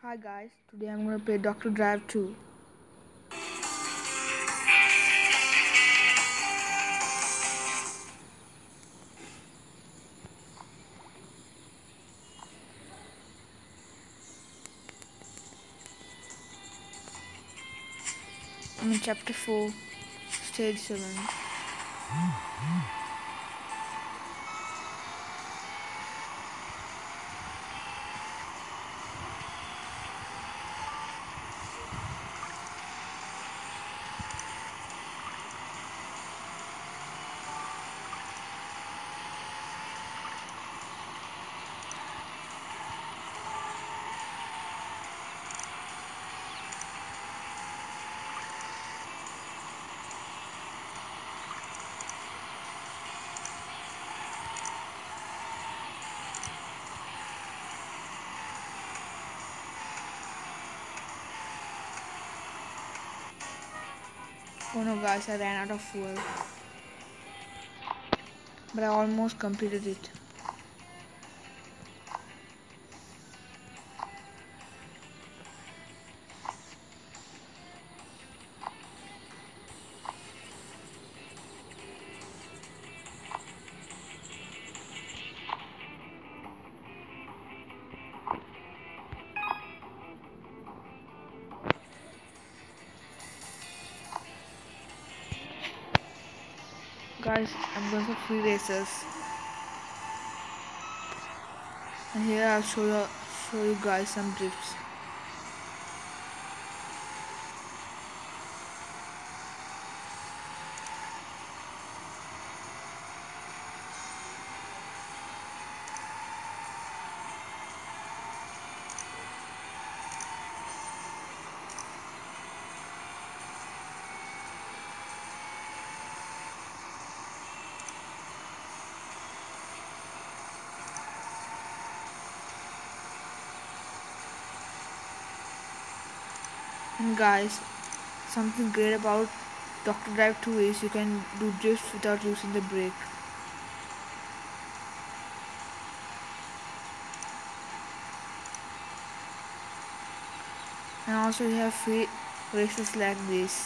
Hi guys, today I'm gonna play Doctor Drive 2. I'm in chapter 4, stage 7. Oh no guys, I ran out of fuel. But I almost completed it. Guys, I'm going for free races. And here I'll show you guys some drifts. And guys, something great about Doctor Drive 2 is you can do drifts without using the brake. And also you have free races like this.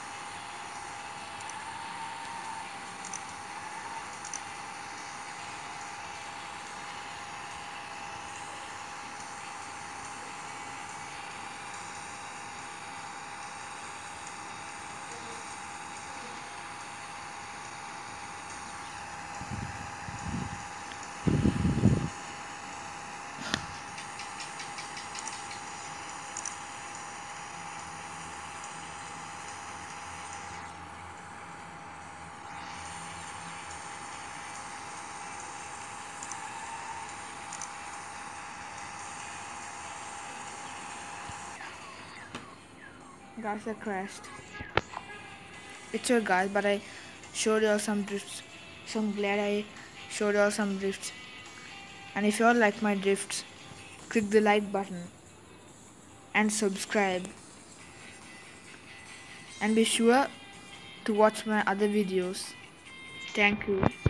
Guys, I crashed. It's your guys, but I showed you all some drifts. So I'm glad I showed you all some drifts. And if you all like my drifts, click the like button and subscribe. And be sure to watch my other videos. Thank you.